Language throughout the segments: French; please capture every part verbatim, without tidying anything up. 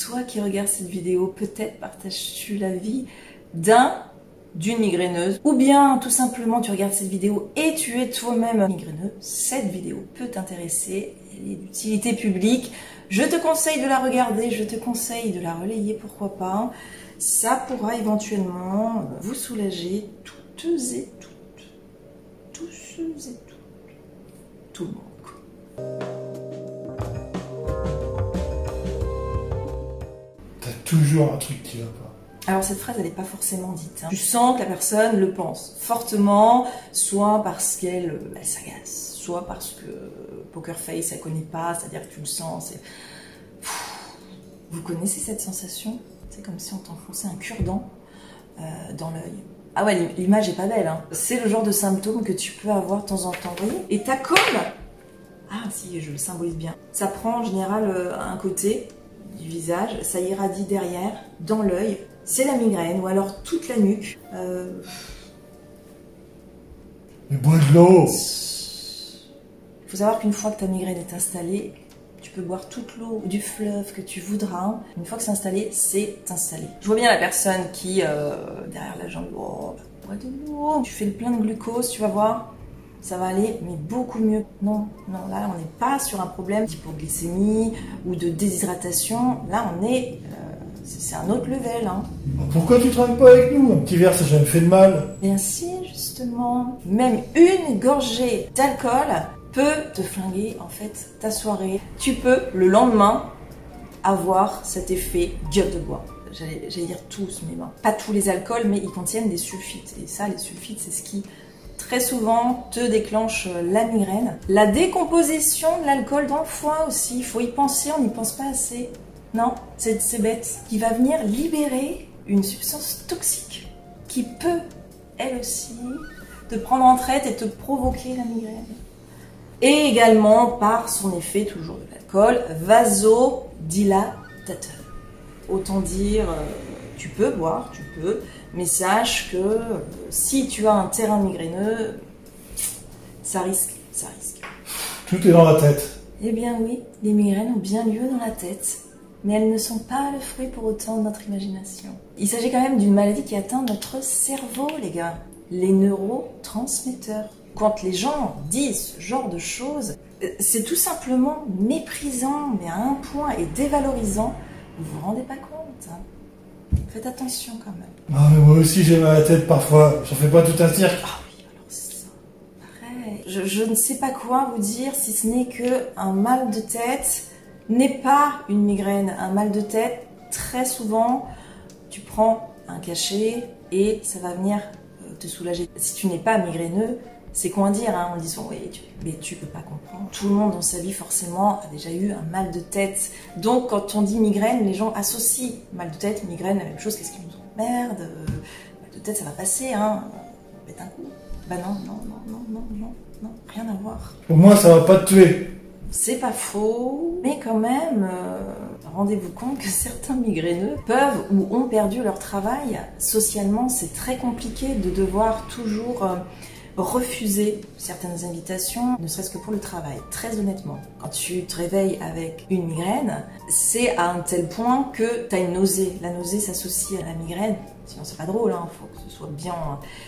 toi qui regardes cette vidéo, peut-être partages-tu la vie d'un, d'une migraineuse, ou bien tout simplement tu regardes cette vidéo et tu es toi-même migraineux. Cette vidéo peut t'intéresser, elle est d'utilité publique. Je te conseille de la regarder, je te conseille de la relayer, pourquoi pas. Ça pourra éventuellement vous soulager toutes et toutes, tous et toutes, tout le monde. T'as toujours un truc qui va pas. Alors cette phrase, elle n'est pas forcément dite. Hein. Tu sens que la personne le pense fortement, soit parce qu'elle elle s'agace, soit parce que poker face, elle connaît pas, c'est-à-dire que tu le sens. Vous connaissez cette sensation? C'est comme si on t'enfonçait un cure-dent euh, dans l'œil. Ah ouais, l'image est pas belle. Hein. C'est le genre de symptôme que tu peux avoir de temps en temps. Vous voyez? Et ta colle, ah si, je le symbolise bien. Ça prend en général euh, un côté du visage, ça irradie derrière, dans l'œil. C'est la migraine, ou alors toute la nuque. Euh... Mais bois de l'eau! Il faut savoir qu'une fois que ta migraine est installée, tu peux boire toute l'eau du fleuve que tu voudras. Une fois que c'est installé, c'est installé. Je vois bien la personne qui, euh, derrière la jambe, oh, bois de l'eau. Tu fais le plein de glucose, tu vas voir, ça va aller, mais beaucoup mieux. Non, non, là, on n'est pas sur un problème d'hypoglycémie ou de déshydratation. Là, on est... Euh, c'est un autre level, hein. Pourquoi tu traînes pas avec nous? Un petit verre, ça n'a jamais fait de mal. Bien si, justement. Même une gorgée d'alcool peut te flinguer, en fait, ta soirée. Tu peux, le lendemain, avoir cet effet gueule de bois. J'allais dire tous, mais bon. Pas tous les alcools, mais ils contiennent des sulfites. Et ça, les sulfites, c'est ce qui, très souvent, te déclenche la migraine. La décomposition de l'alcool dans le foie aussi. Il faut y penser, on n'y pense pas assez. Non, c'est bête. Qui va venir libérer une substance toxique qui peut, elle aussi, te prendre en traite et te provoquer la migraine. Et également par son effet, toujours de l'alcool, vasodilatateur. Autant dire, tu peux boire, tu peux, mais sache que si tu as un terrain migraineux, ça risque, ça risque. Tout est dans la tête. Eh bien oui, les migraines ont bien lieu dans la tête. Mais elles ne sont pas le fruit pour autant de notre imagination. Il s'agit quand même d'une maladie qui atteint notre cerveau, les gars. Les neurotransmetteurs. Quand les gens disent ce genre de choses, c'est tout simplement méprisant, mais à un point, et dévalorisant. Vous vous rendez pas compte, hein. Faites attention quand même. Ah, mais moi aussi j'ai mal à la tête parfois. J'en fais pas tout un cirque. Ah oui, alors ça, pareil. Je, je ne sais pas quoi vous dire si ce n'est que un mal de tête n'est pas une migraine. Un mal de tête, très souvent, tu prends un cachet et ça va venir te soulager. Si tu n'es pas migraineux, c'est quoi dire, hein, on dit souvent, oui, tu, mais tu peux pas comprendre. Tout le monde dans sa vie, forcément, a déjà eu un mal de tête. Donc, quand on dit migraine, les gens associent mal de tête, migraine, la même chose. Qu'est-ce qu'ils nous ont? Merde, euh, mal de tête, ça va passer, hein. On pète un coup. Bah non, non, non, non, non, non, non, rien à voir. Pour moi, ça va pas te tuer. C'est pas faux, mais quand même, euh, rendez-vous compte que certains migraineux peuvent ou ont perdu leur travail. Socialement, c'est très compliqué de devoir toujours euh, refuser certaines invitations, ne serait-ce que pour le travail. Très honnêtement, quand tu te réveilles avec une migraine, c'est à un tel point que tu as une nausée. La nausée s'associe à la migraine, sinon c'est pas drôle, hein, faut que ce soit bien...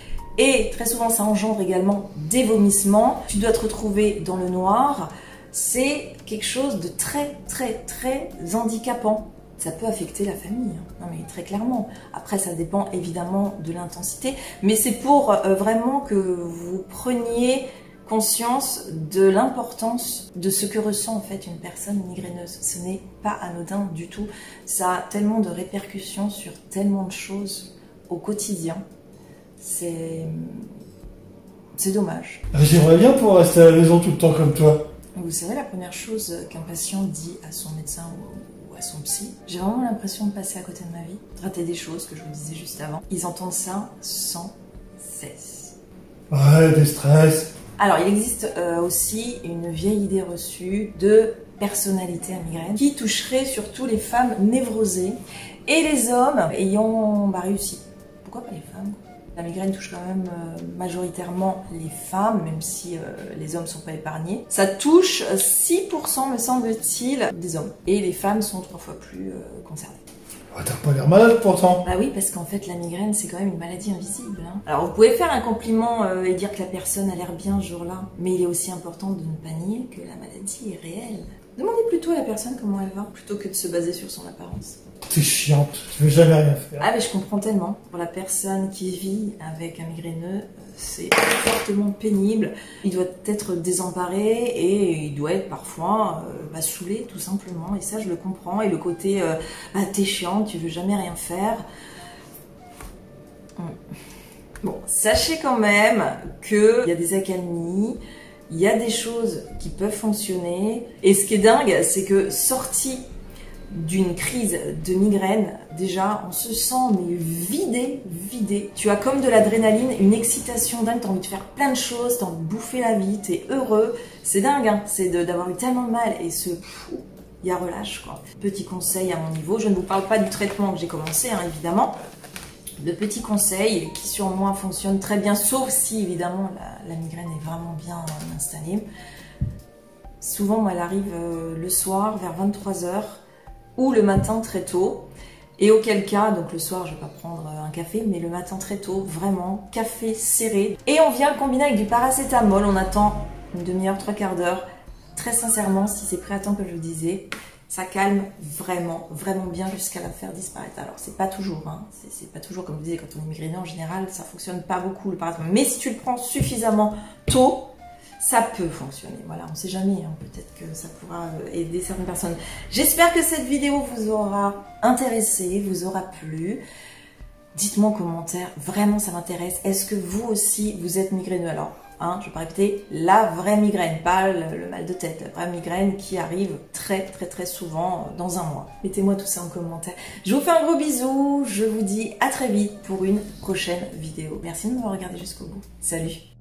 Et très souvent, ça engendre également des vomissements. Tu dois te retrouver dans le noir. C'est quelque chose de très, très, très handicapant. Ça peut affecter la famille, hein. Non mais très clairement. Après, ça dépend évidemment de l'intensité, mais c'est pour euh, vraiment que vous preniez conscience de l'importance de ce que ressent en fait une personne migraineuse. Ce n'est pas anodin du tout. Ça a tellement de répercussions sur tellement de choses au quotidien. C'est... c'est dommage. J'aimerais bien pouvoir rester à la maison tout le temps comme toi. Vous savez, la première chose qu'un patient dit à son médecin ou à son psy, j'ai vraiment l'impression de passer à côté de ma vie, de rater des choses que je vous disais juste avant. Ils entendent ça sans cesse. Ouais, des stress. Alors, il existe euh, aussi une vieille idée reçue de personnalité à migraine qui toucherait surtout les femmes névrosées et les hommes ayant bah, réussi. Pourquoi pas les femmes? La migraine touche quand même euh, majoritairement les femmes, même si euh, les hommes sont pas épargnés. Ça touche six pour cent, me semble-t-il, des hommes. Et les femmes sont trois fois plus euh, concernées. Ah, t'as pas l'air malade pourtant. Bah oui, parce qu'en fait, la migraine, c'est quand même une maladie invisible. Hein. Alors, vous pouvez faire un compliment euh, et dire que la personne a l'air bien ce jour-là, mais il est aussi important de ne pas nier que la maladie est réelle. Demandez plutôt à la personne comment elle va, plutôt que de se baser sur son apparence. T'es chiante, tu veux jamais rien faire. Ah mais je comprends tellement. Pour la personne qui vit avec un migraineux, c'est fortement pénible. Il doit être désemparé et il doit être parfois euh, bah, saoulé tout simplement. Et ça je le comprends. Et le côté euh, bah, t'es chiante, tu veux jamais rien faire. Bon, sachez quand même qu'il y a des accalmies. Il y a des choses qui peuvent fonctionner. Et ce qui est dingue, c'est que sorti d'une crise de migraine, déjà, on se sent mais vidé, vidé. Tu as comme de l'adrénaline, une excitation dingue, t'as envie de faire plein de choses, t'as envie de bouffer la vie, t'es heureux. C'est dingue, hein, c'est d'avoir eu tellement de mal et ce... il y a relâche, quoi. Petit conseil à mon niveau, je ne vous parle pas du traitement que j'ai commencé, hein, évidemment. De petits conseils qui sur moi fonctionnent très bien, sauf si évidemment la, la migraine est vraiment bien euh, installée. Souvent, moi, elle arrive euh, le soir vers vingt-trois heures ou le matin très tôt. Et auquel cas, donc le soir, je vais pas prendre un café, mais le matin très tôt, vraiment, café serré. Et on vient le combiner avec du paracétamol. On attend une demi-heure, trois quarts d'heure. Très sincèrement, si c'est prêt à temps que je vous disais, ça calme vraiment, vraiment bien jusqu'à la faire disparaître. Alors, c'est pas toujours, hein. C'est pas toujours, comme je vous disais, quand on est migraineux en général, ça fonctionne pas beaucoup le paracétamol. Mais si tu le prends suffisamment tôt, ça peut fonctionner. Voilà, on sait jamais, hein. Peut-être que ça pourra aider certaines personnes. J'espère que cette vidéo vous aura intéressé, vous aura plu. Dites-moi en commentaire, vraiment ça m'intéresse. Est-ce que vous aussi, vous êtes migraineux? Alors, hein, je vais pas répéter, la vraie migraine, pas le, le mal de tête, la vraie migraine qui arrive très très très souvent dans un mois. Mettez-moi tout ça en commentaire. Je vous fais un gros bisou, je vous dis à très vite pour une prochaine vidéo. Merci de m'avoir regardé jusqu'au bout. Salut!